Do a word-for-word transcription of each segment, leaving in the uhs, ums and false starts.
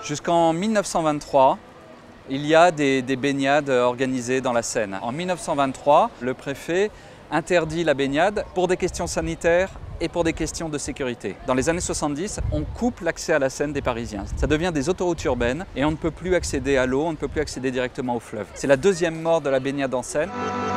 Jusqu'en mille neuf cent vingt-trois, il y a des, des baignades organisées dans la Seine. En mille neuf cent vingt-trois, le préfet interdit la baignade pour des questions sanitaires et pour des questions de sécurité. Dans les années soixante-dix, on coupe l'accès à la Seine des Parisiens. Ça devient des autoroutes urbaines et on ne peut plus accéder à l'eau, on ne peut plus accéder directement au fleuve. C'est la deuxième mort de la baignade en Seine.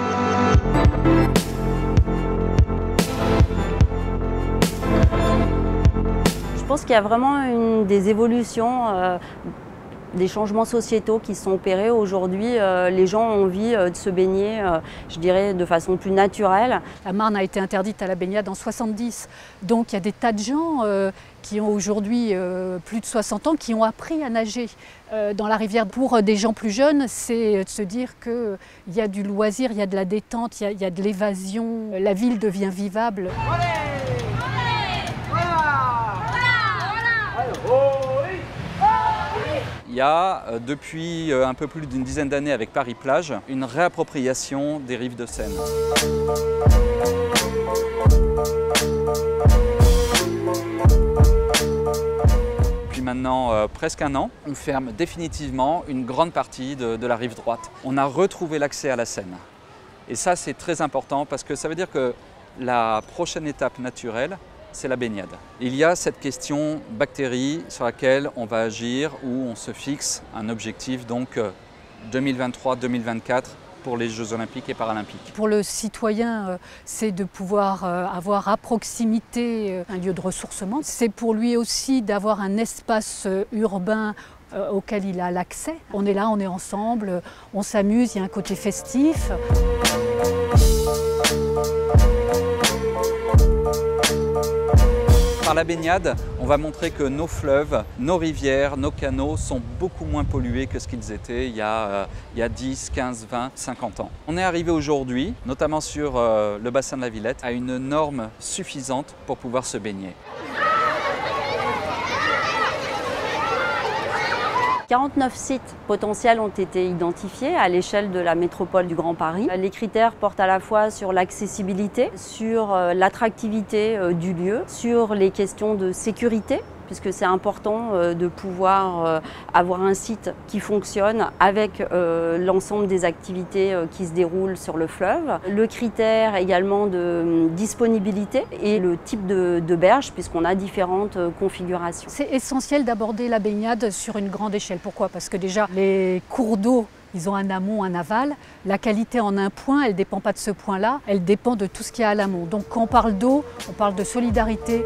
Je pense qu'il y a vraiment une des évolutions, euh, des changements sociétaux qui sont opérés. Aujourd'hui, euh, les gens ont envie euh, de se baigner, euh, je dirais, de façon plus naturelle. La Marne a été interdite à la baignade en soixante-dix. Donc il y a des tas de gens euh, qui ont aujourd'hui euh, plus de soixante ans qui ont appris à nager euh, dans la rivière. Pour des gens plus jeunes, c'est de se dire qu'il y a du loisir, il y a de la détente, il y a, il y a de l'évasion. La ville devient vivable. Il y a, depuis un peu plus d'une dizaine d'années avec Paris-Plage, une réappropriation des rives de Seine. Depuis maintenant euh, presque un an, on ferme définitivement une grande partie de, de la rive droite. On a retrouvé l'accès à la Seine. Et ça, c'est très important parce que ça veut dire que la prochaine étape naturelle, c'est la baignade. Il y a cette question bactérie sur laquelle on va agir, où on se fixe un objectif donc deux mille vingt-trois deux mille vingt-quatre pour les Jeux Olympiques et Paralympiques. Pour le citoyen, c'est de pouvoir avoir à proximité un lieu de ressourcement. C'est pour lui aussi d'avoir un espace urbain auquel il a l'accès. On est là, on est ensemble, on s'amuse, il y a un côté festif. Par la baignade, on va montrer que nos fleuves, nos rivières, nos canaux sont beaucoup moins pollués que ce qu'ils étaient il y a, euh, il y a dix, quinze, vingt, cinquante ans. On est arrivé aujourd'hui, notamment sur euh, le bassin de la Villette, à une norme suffisante pour pouvoir se baigner. quarante-neuf sites potentiels ont été identifiés à l'échelle de la métropole du Grand Paris. Les critères portent à la fois sur l'accessibilité, sur l'attractivité du lieu, sur les questions de sécurité, puisque c'est important de pouvoir avoir un site qui fonctionne avec l'ensemble des activités qui se déroulent sur le fleuve. Le critère également de disponibilité et le type de, de berge, puisqu'on a différentes configurations. C'est essentiel d'aborder la baignade sur une grande échelle. Pourquoi? Parce que déjà, les cours d'eau, ils ont un amont, un aval. La qualité en un point, elle ne dépend pas de ce point-là, elle dépend de tout ce qu'il y a à l'amont. Donc quand on parle d'eau, on parle de solidarité.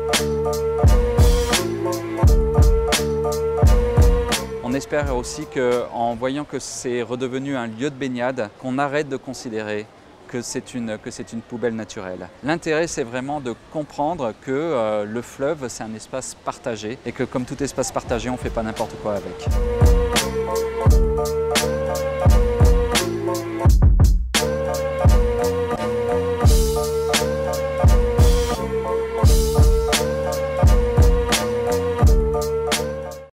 On espère aussi qu'en voyant que c'est redevenu un lieu de baignade, qu'on arrête de considérer que c'est une, que c'est une poubelle naturelle. L'intérêt, c'est vraiment de comprendre que euh, le fleuve, c'est un espace partagé et que comme tout espace partagé, on ne fait pas n'importe quoi avec.